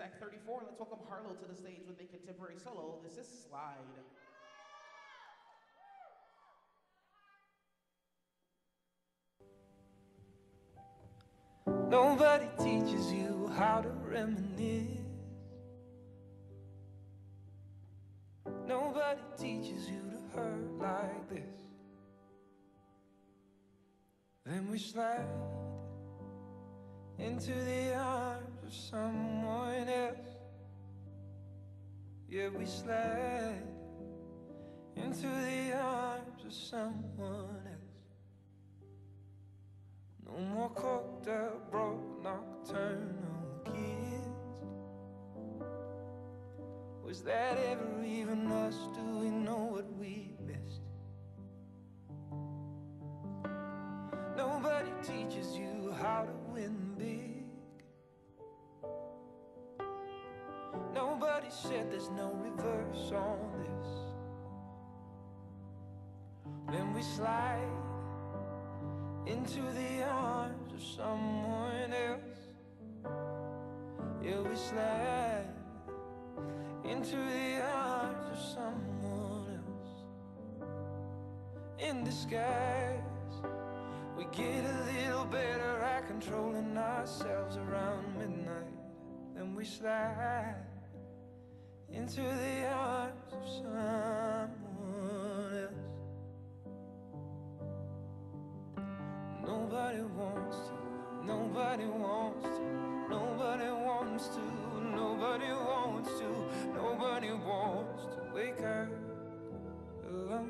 Act 34. Let's welcome Harlow to the stage with a contemporary solo. This is Slide. Nobody teaches you how to reminisce. Nobody teaches you to hurt like this. Then we slide into the arms of someone else. Yeah, we slide into the arms of someone else. No more coked up, broke, nocturnal kids. Was that ever even us? Do we know what we missed? Nobody teaches you how to win big. Nobody said there's no reverse on this. Then we slide into the arms of someone else. Yeah, we slide into the arms of someone else. In disguise, we get a little better at controlling ourselves around midnight. Then we slide into the arms of someone else. Nobody wants to, nobody wants to, nobody wants to, nobody wants to, nobody wants to wake up alone.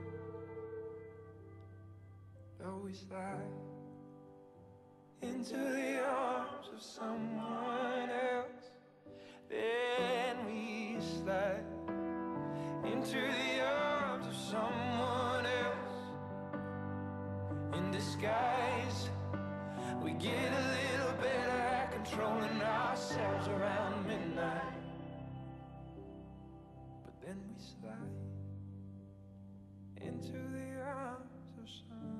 But we slide into the arms of someone else. Then we slide into the arms of someone else. In disguise, we get a little better at controlling ourselves around midnight. But then we slide into the arms of someone else.